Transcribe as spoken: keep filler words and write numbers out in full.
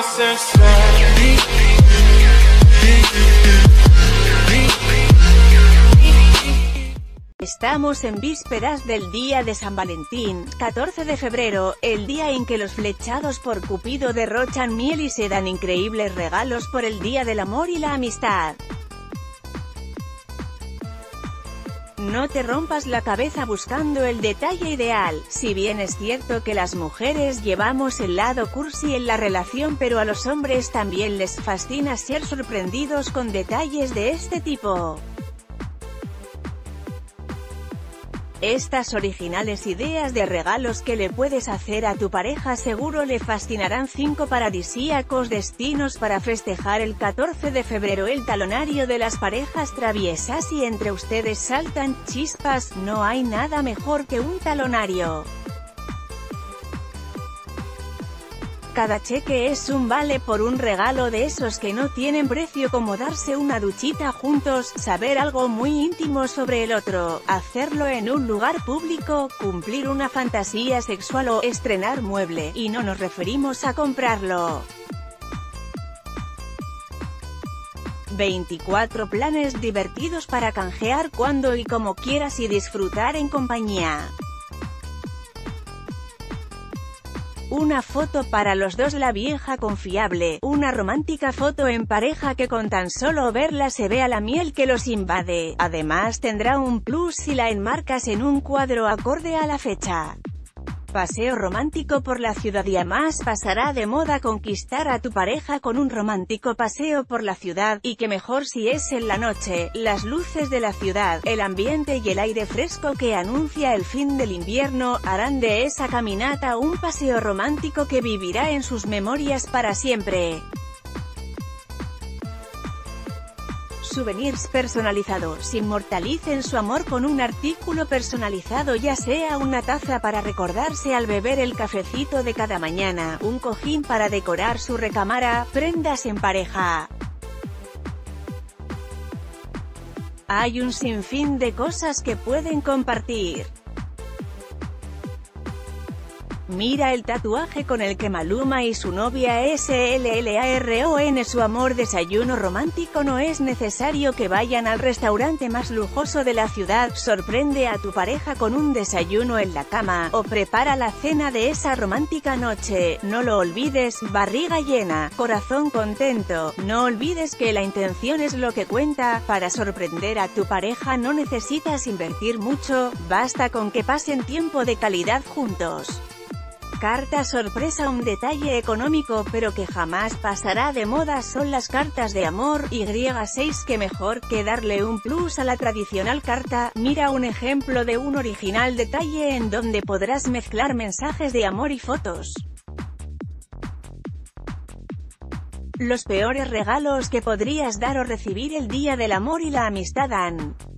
Estamos en vísperas del día de San Valentín, catorce de febrero, el día en que los flechados por Cupido derrochan miel y se dan increíbles regalos por el Día del Amor y la Amistad. No te rompas la cabeza buscando el detalle ideal. Si bien es cierto que las mujeres llevamos el lado cursi en la relación, pero a los hombres también les fascina ser sorprendidos con detalles de este tipo. Estas originales ideas de regalos que le puedes hacer a tu pareja seguro le fascinarán. Cinco paradisíacos destinos para festejar el catorce de febrero. El talonario de las parejas traviesas. Y entre ustedes saltan chispas, no hay nada mejor que un talonario. Cada cheque es un vale por un regalo de esos que no tienen precio, como darse una duchita juntos, saber algo muy íntimo sobre el otro, hacerlo en un lugar público, cumplir una fantasía sexual o estrenar mueble, y no nos referimos a comprarlo. veinticuatro planes divertidos para canjear cuando y como quieras y disfrutar en compañía. Una foto para los dos, la vieja confiable, una romántica foto en pareja que con tan solo verla se vea la miel que los invade. Además tendrá un plus si la enmarcas en un cuadro acorde a la fecha. Paseo romántico por la ciudad. Y además pasará de moda conquistar a tu pareja con un romántico paseo por la ciudad, y que mejor si es en la noche, las luces de la ciudad, el ambiente y el aire fresco que anuncia el fin del invierno, harán de esa caminata un paseo romántico que vivirá en sus memorias para siempre. Souvenirs personalizados. Inmortalicen su amor con un artículo personalizado, ya sea una taza para recordarse al beber el cafecito de cada mañana, un cojín para decorar su recámara, prendas en pareja. Hay un sinfín de cosas que pueden compartir. Mira el tatuaje con el que Maluma y su novia slaron su amor. Desayuno romántico. No es necesario que vayan al restaurante más lujoso de la ciudad, sorprende a tu pareja con un desayuno en la cama, o prepara la cena de esa romántica noche. No lo olvides, barriga llena, corazón contento. No olvides que la intención es lo que cuenta. Para sorprender a tu pareja no necesitas invertir mucho, basta con que pasen tiempo de calidad juntos. Carta sorpresa. Un detalle económico pero que jamás pasará de moda son las cartas de amor. Y seis. Que mejor que darle un plus a la tradicional carta. Mira un ejemplo de un original detalle en donde podrás mezclar mensajes de amor y fotos. Los peores regalos que podrías dar o recibir el Día del Amor y la Amistad han